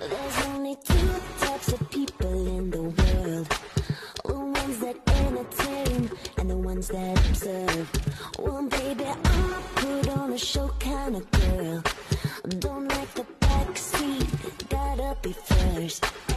There's only two types of people in the world: the ones that entertain and the ones that observe. Well, baby, I'm a put on a show kind of girl. Don't like the backseat, gotta be first.